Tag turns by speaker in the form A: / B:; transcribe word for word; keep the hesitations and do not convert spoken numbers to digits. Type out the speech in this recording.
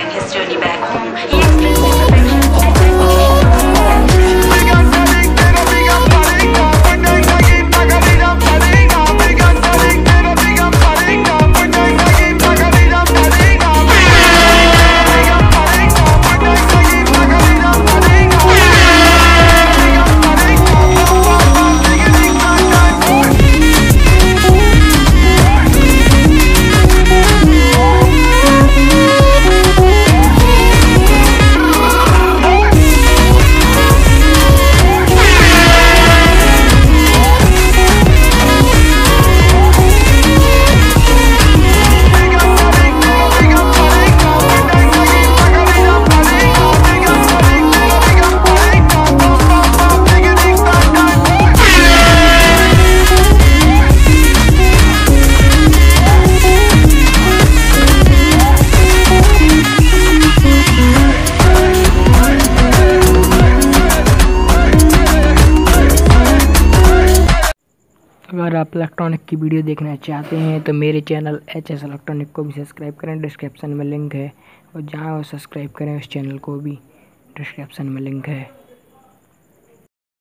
A: begin his journey back home. He expressed his affection and admiration.
B: अगर आप electronic की video देखना चाहते हैं तो मेरे चैनल एच एस इलेक्ट्रॉनिक को भी सब्सक्राइब करें, डिस्क्रिप्शन में लिंक है, और जहां वो सब्सक्राइब करें उस चैनल को भी डिस्क्रिप्शन में लिंक है।